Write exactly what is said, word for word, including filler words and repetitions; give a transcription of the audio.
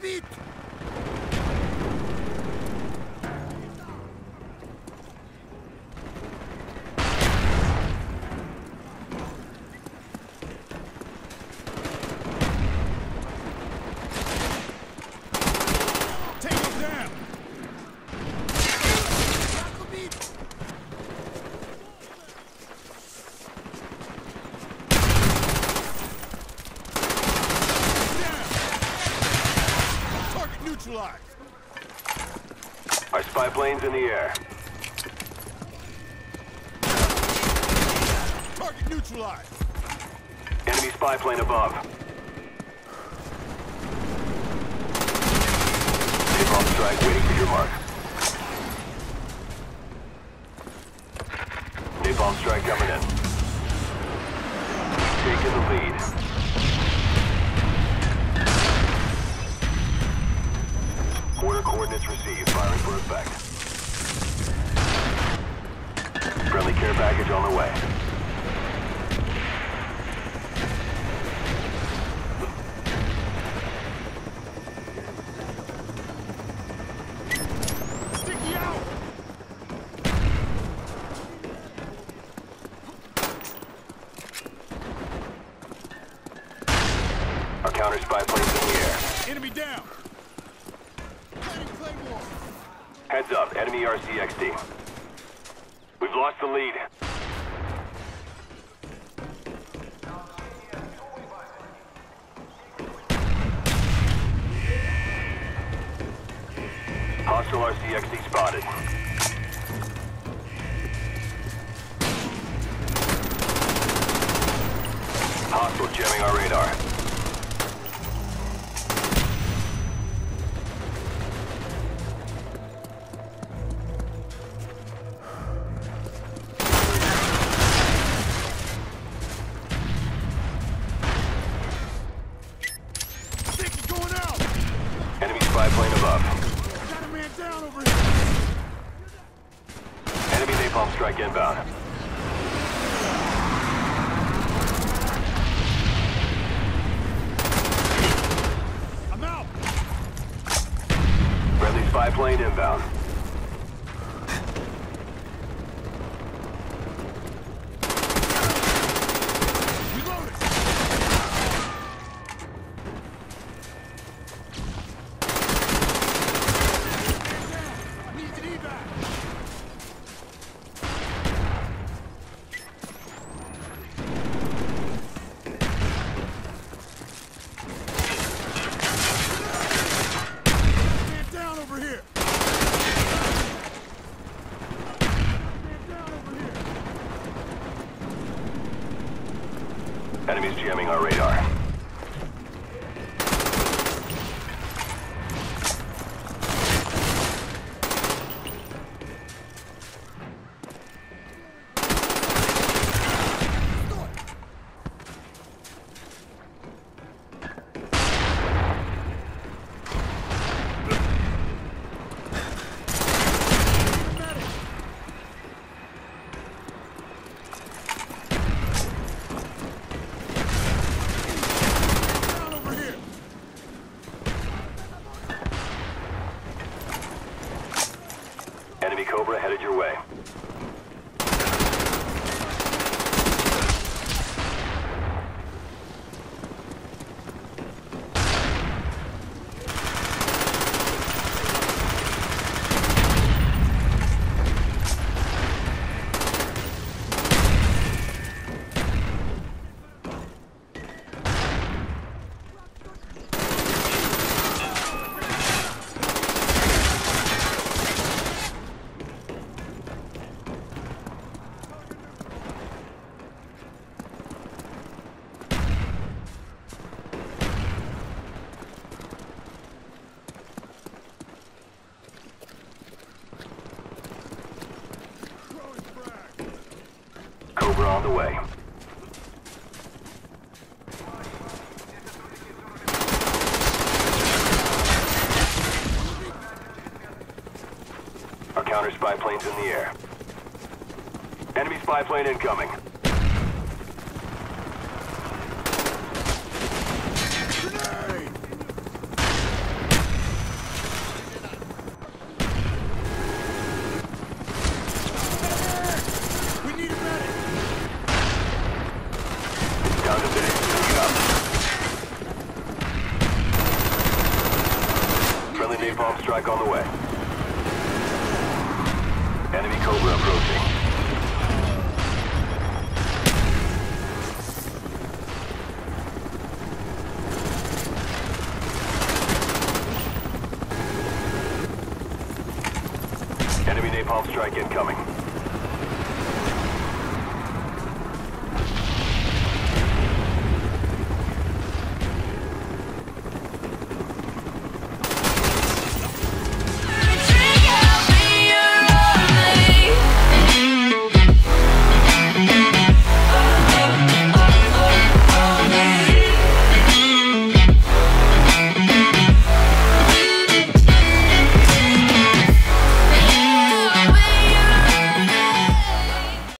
убит! Our spy plane's in the air. Target neutralized. Enemy spy plane above. Napalm strike waiting for your mark. Napalm strike coming in. Taking the lead. Order coordinates received. Firing for effect. Friendly care package on the way. Sticky out! Our counter spy plane's in the air. Enemy down! Heads up, enemy R C X D. We've lost the lead. Hostile R C X D spotted. Hostile jamming our radar. Spy plane above. Got a man down over here. Enemy napalm strike inbound. I'm out. Friendly spy plane inbound. Enemies jamming our radar. Enemy Cobra headed your way. Cobra on the way. Our counter spy plane's in the air. Enemy spy plane incoming. Grenade! napalm strike on the way. Enemy Cobra approaching. Enemy napalm strike incoming.